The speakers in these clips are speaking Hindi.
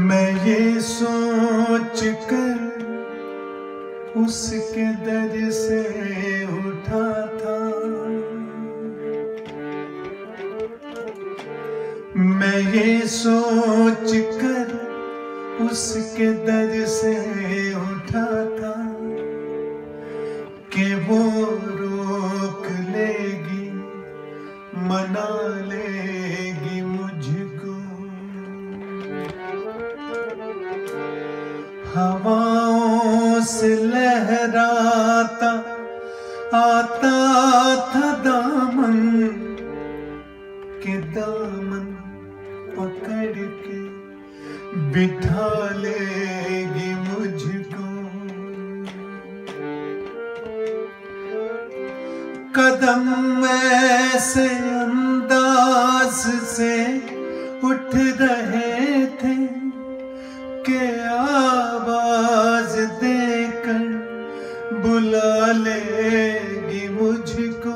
मैं ये सोच कर उसके दर से उठा था, मैं ये सोच कर उसके दर से उठा था कि वो रोक लेगी, मना लेगी मुझको। हवाओं से लहराता आता था दामन के दामन पकड़ के बिठा लेगी मुझको। कदम ऐसे अंदाज से उठ रहे थे कि आवाज देकर बुला लेगी मुझको।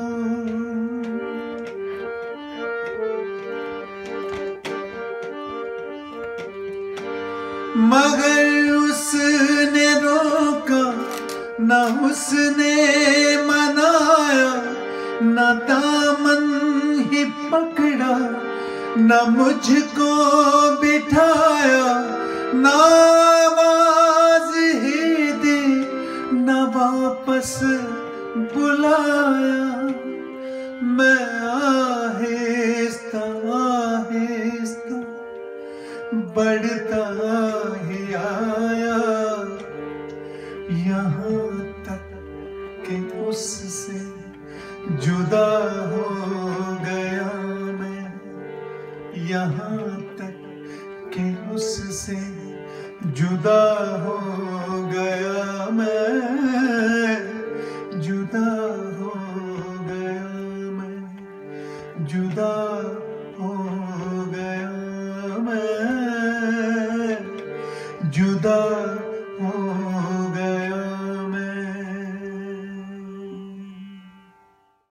मगर उसने रोका न उसने मनाया, न दामन ही पकड़ा न मुझको बिठाया, न आवाज ही दी न वापस बुलाया। मैं आहिस्ता आहिस्ता बढ़ता ही आया, यहाँ तक कि उससे जुदा हो गया मैं, यहाँ तक कि उससे जुदा हो गया।